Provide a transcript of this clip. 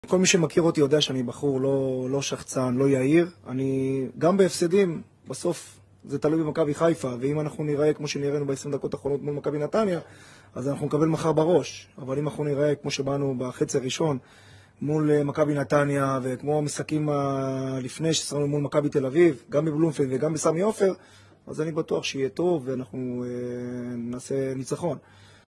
כל מי שמכיר אותי יודע שאני בחור לא שחצן, לא יהיר. אני גם בהפסדים, בסוף זה תלוי במכבי חיפה, ואם אנחנו נראה כמו שנראינו ב-20 דקות האחרונות מול מכבי נתניה, אז אנחנו נקבל מחר בראש. אבל אם אנחנו נראה כמו שבאנו בחצי הראשון מול מכבי נתניה, וכמו המשחקים לפני ששרנו מול מכבי תל אביב, גם בבלומפילד וגם בסמי עופר, אז אני בטוח שיהיה טוב ואנחנו נעשה ניצחון.